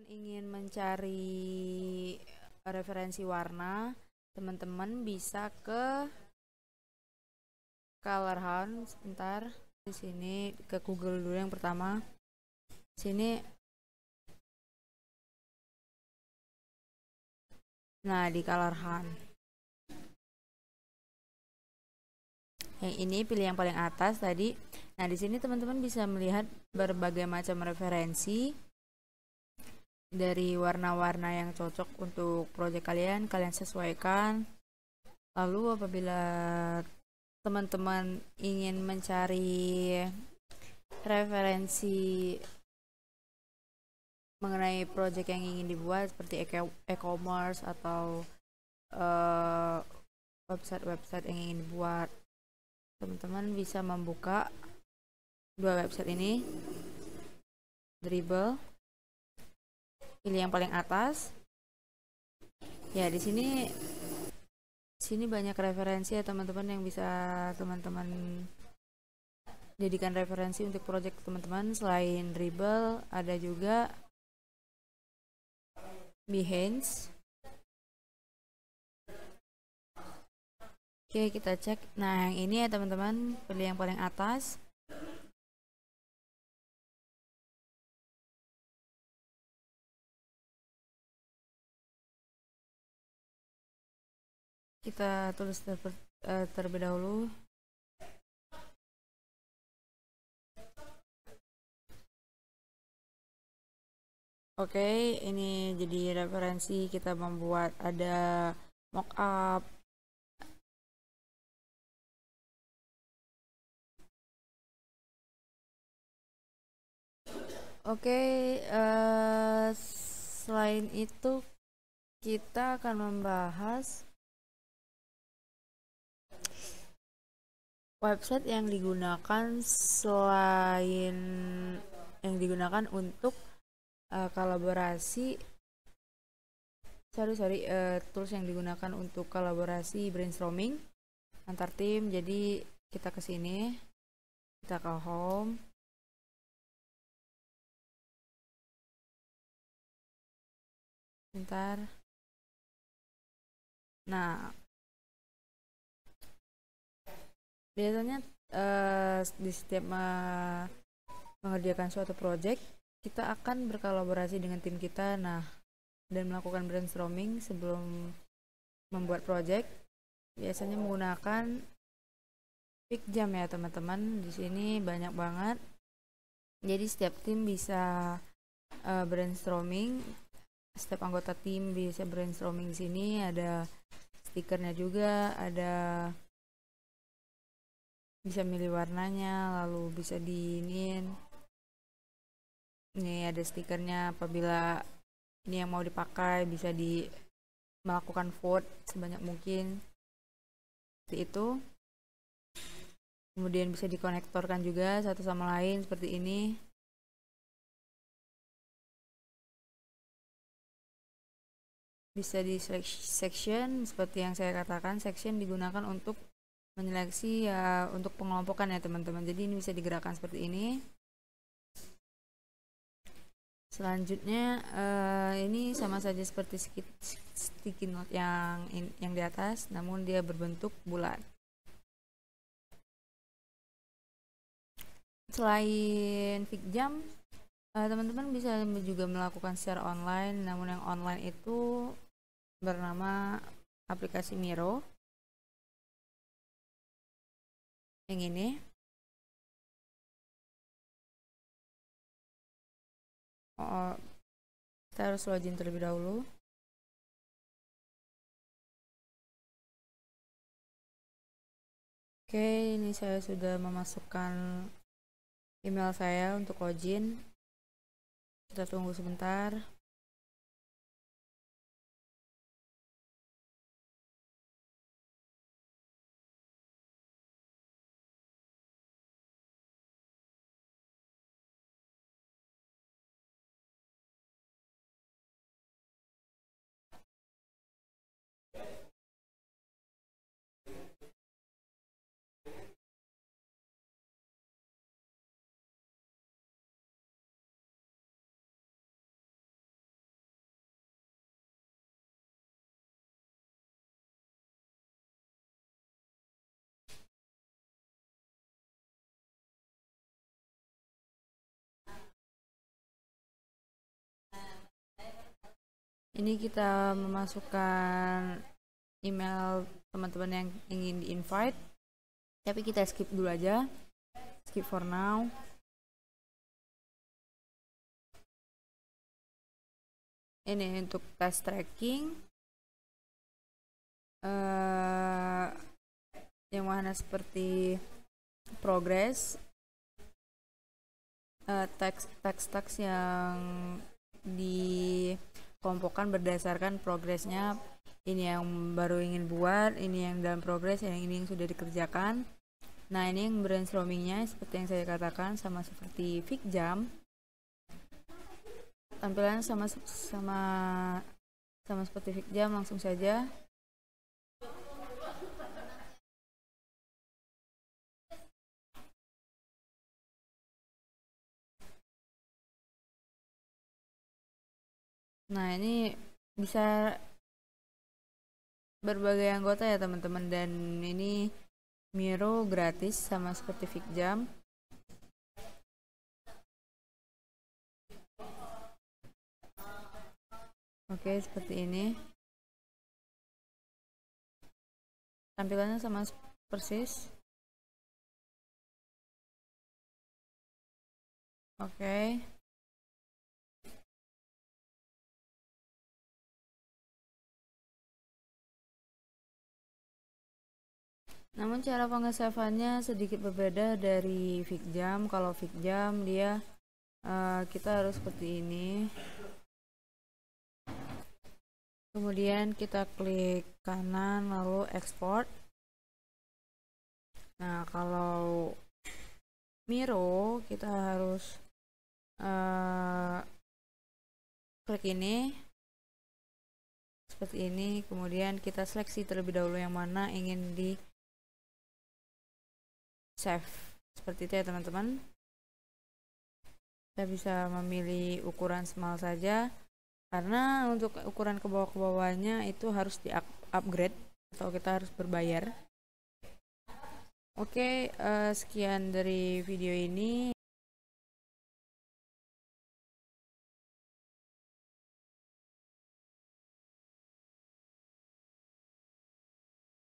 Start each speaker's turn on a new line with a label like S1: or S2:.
S1: ingin mencari referensi warna, teman-teman bisa ke Color Hunt. Sebentar, di sini ke Google dulu yang pertama. Sini, nah di Color Hunt. Yang ini pilih yang paling atas tadi. Nah di sini teman-teman bisa melihat berbagai macam referensi dari warna-warna yang cocok untuk proyek kalian sesuaikan. Lalu apabila teman-teman ingin mencari referensi mengenai proyek yang ingin dibuat seperti e-commerce atau website-website yang ingin dibuat, teman-teman bisa membuka dua website ini. Dribbble, pilih yang paling atas. Ya, di sini banyak referensi ya teman-teman yang bisa teman-teman jadikan referensi untuk proyek teman-teman. Selain Dribbble, ada juga Behance. Oke, kita cek. Nah, yang ini ya teman-teman, pilih yang paling atas. Kita tulis terlebih dahulu. Oke, ini jadi referensi kita membuat ada mockup. Oke, selain itu kita akan membahas website yang digunakan selain yang digunakan untuk kolaborasi. Tools yang digunakan untuk kolaborasi brainstorming antar tim. Jadi kita ke sini, kita ke home. Bentar. Nah, biasanya di setiap mengerjakan suatu project, kita akan berkolaborasi dengan tim kita, dan melakukan brainstorming sebelum membuat project. Biasanya menggunakan Picjam ya teman-teman. Di sini banyak banget. Jadi setiap tim bisa brainstorming. Setiap anggota tim bisa brainstorming di sini. Ada stikernya juga, ada bisa milih warnanya, lalu bisa diinin. Ini ada stikernya. Apabila ini yang mau dipakai, bisa melakukan vote sebanyak mungkin. Seperti itu. Kemudian bisa dikonektorkan juga satu sama lain seperti ini. Bisa di section, seperti yang saya katakan, section digunakan untuk menyeleksi ya, untuk pengelompokan ya teman-teman. Jadi ini bisa digerakkan seperti ini. Selanjutnya ini sama saja seperti sticky note yang di atas, namun dia berbentuk bulat. Selain Picjam, teman-teman bisa juga melakukan secara online, namun yang online itu bernama aplikasi Miro. Yang ini. Kita harus login terlebih dahulu. Oke, ini saya sudah memasukkan email saya untuk login. Kita tunggu sebentar. ini kita memasukkan email teman-teman yang ingin di invite, tapi kita skip dulu aja, skip for now. Ini untuk test tracking yang mana seperti progress, teks yang dikelompokkan berdasarkan progresnya. Ini yang baru ingin buat, ini yang dalam progres, ini yang sudah dikerjakan. Nah, ini yang brainstormingnya seperti yang saya katakan, sama seperti FigJam. Tampilannya sama seperti FigJam, langsung saja. Nah, ini bisa berbagai anggota ya teman-teman, dan ini Miro gratis sama seperti FigJam. Oke, seperti ini. Tampilannya sama persis. Oke. Namun cara pengesavannya sedikit berbeda dari FigJam. Kalau FigJam dia kita harus seperti ini. Kemudian kita klik kanan lalu export. Nah, kalau Miro kita harus klik ini seperti ini, kemudian kita seleksi terlebih dahulu yang mana ingin di save, seperti itu ya teman-teman. Kita bisa memilih ukuran small saja, karena untuk ukuran ke bawahnya itu harus di upgrade atau kita harus berbayar. Oke, sekian dari video ini.